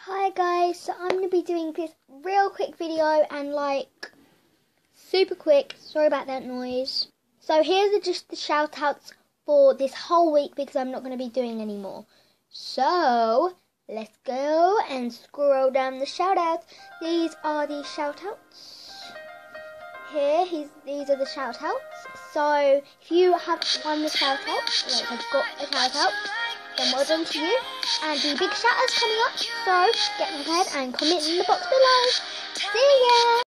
Hi guys, so I'm going to be doing this real quick video and super quick. Sorry about that noise. So here's just the shout outs for this whole week because I'm not going to be doing any more. So let's go and scroll down the shout outs. These are the shout outs. These are the shout outs. So if you have won the shout out, have got a shout out, then well done to you. And the big shout out's coming up, so get prepared and comment in the box below. See ya!